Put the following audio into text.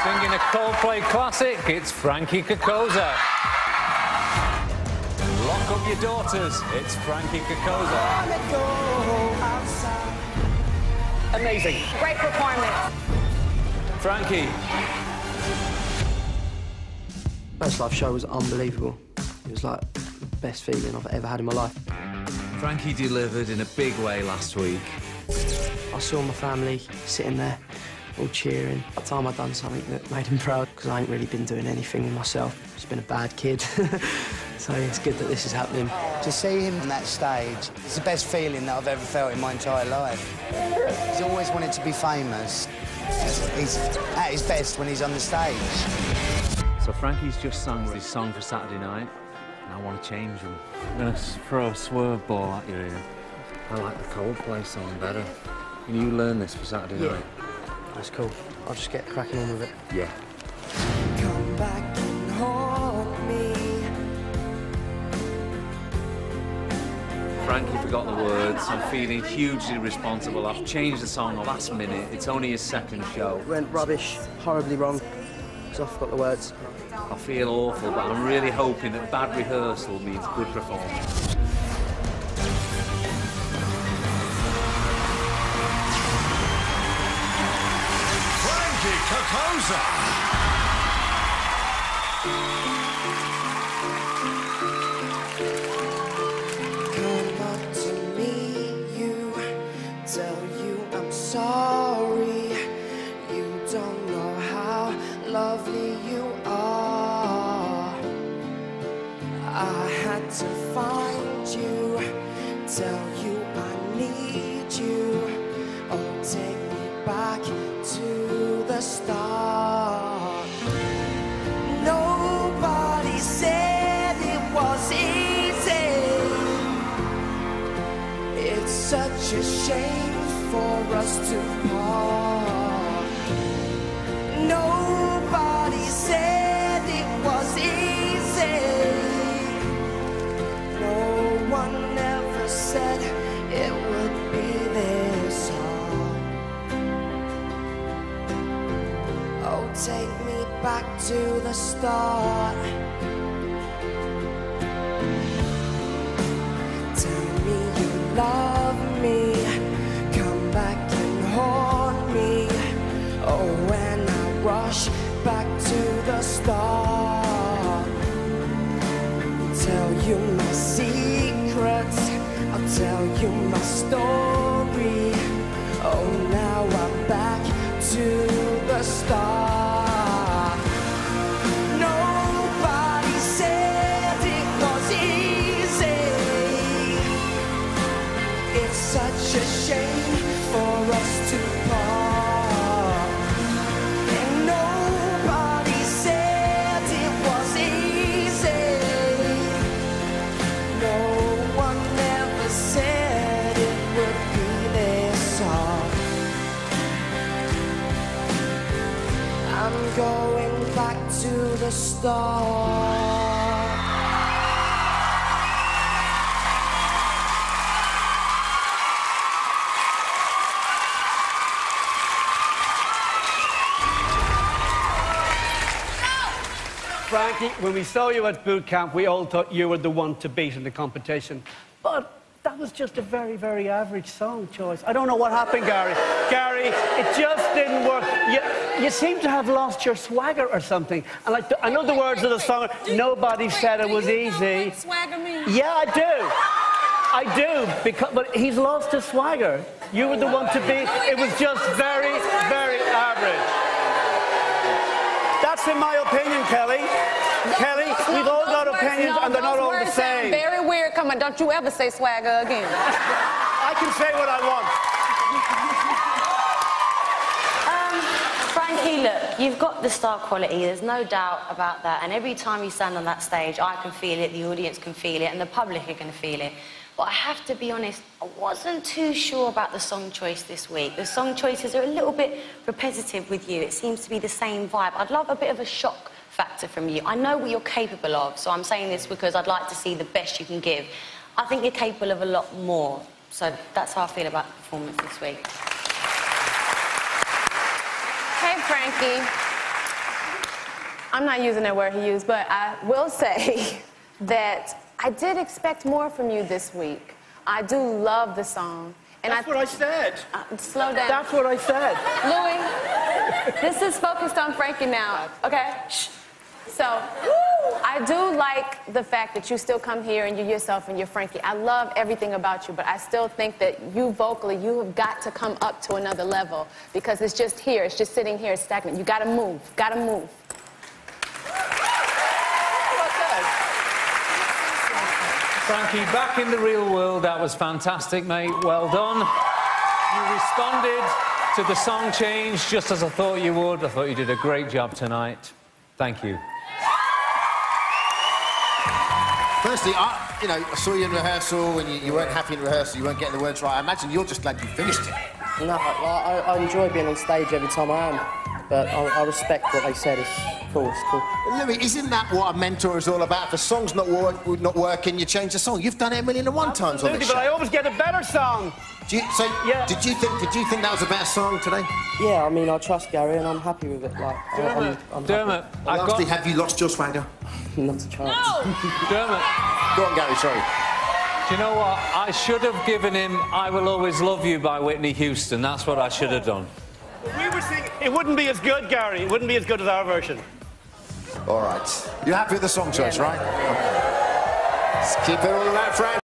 Singing a Coldplay classic, it's Frankie Coccosa. Lock up your daughters, it's Frankie Coccosa. Amazing. Great performance. Frankie. First Live show was unbelievable. It was like the best feeling I've ever had in my life. Frankie delivered in a big way last week. I saw my family sitting there, all cheering. At the time I'd done something that made him proud, because I ain't really been doing anything myself. Just been a bad kid. So it's good that this is happening. To see him on that stage, it's the best feeling that I've ever felt in my entire life. He's always wanted to be famous. He's at his best when he's on the stage. So Frankie's just sung his song for Saturday night, and I want to change him. I'm going to throw a swerve ball at you here. I like the Coldplay song better. Can you learn this for Saturday night? That's cool. I'll just get cracking on with it. Yeah. Come back and haunt me. Frankie forgot the words. I'm feeling hugely responsible. I've changed the song last minute. It's only his second show. It went rubbish, horribly wrong, because I forgot the words. I feel awful, but I'm really hoping that bad rehearsal means good performance. Frankie Coccosa. Come up to me, you, tell you I'm sorry. You don't know how lovely you are. I had to find you, tell you I need you. Oh, take me back to the start. Nobody said it was easy. It's such a shame for us to part. Nobody said it was easy. No one ever said it would be this hard. Oh, take me back to the start. Tell me you love me. Come back and haunt me. Oh, when I rush back to the start. Tell you my secrets. I'll tell you my story. Oh, now I'm back to the start. Nobody said it was easy. It's such a shame for us to part. And nobody said it was easy. No one ever said it would be this hard. I'm going back to the start. Frankie, when we saw you at boot camp, we all thought you were the one to beat in the competition. But that was just a very, very average song choice. I don't know what happened, Gary. Gary, it just didn't work. You seem to have lost your swagger or something. And like, I know the words of the song, nobody said it was easy. Know what swagger means? Yeah, I do. I do, but he's lost his swagger. You were the one to beat. It was just very, very average. That's in my opinion, Kelly. Kelly, we've all got opinions and they're not all the same. Very weird. Come on, don't you ever say swagger again. I can say what I want. Frankie, look, you've got the star quality, there's no doubt about that, and every time you stand on that stage, I can feel it, the audience can feel it, and the public are going to feel it. But I have to be honest, I wasn't too sure about the song choice this week. The song choices are a little bit repetitive with you. It seems to be the same vibe. I'd love a bit of a shock factor from you. I know what you're capable of, so I'm saying this because I'd like to see the best you can give. I think you're capable of a lot more. So that's how I feel about the performance this week. Hey, Frankie. I'm not using that word he used, but I will say that I did expect more from you this week. I do love the song. And That's what I said. Slow down. That's what I said. Louis, this is focused on Frankie now, okay? Shh. So, I do like the fact that you still come here and you're yourself and you're Frankie. I love everything about you, but I still think that you vocally, you have got to come up to another level because it's just here, it's just sitting here, it's stagnant. You gotta move, gotta move. Frankie, back in the real world, that was fantastic, mate. Well done. You responded to the song change just as I thought you would. I thought you did a great job tonight. Thank you. Firstly, I saw you in rehearsal and you weren't happy in rehearsal, you weren't getting the words right. I imagine you're just glad you finished it. No, I enjoy being on stage every time I am, but I respect what they said. It's cool, it's cool. Louis, isn't that what a mentor is all about? If a song's not working, you change the song. You've done it 1,000,001 times on this show. But I always get a better song. Did you think that was a better song today? Yeah, I mean, I trust Gary and I'm happy with it. Like, Dermot, lastly, have you lost your swagger? Not a chance. No! Dermot. Go on, Gary, sorry. Do you know what? I should have given him I Will Always Love You by Whitney Houston. That's what I should have done. We were singing. It wouldn't be as good, Gary. It wouldn't be as good as our version. All right. You're happy with the song choice, right? Let's keep it all about Frank.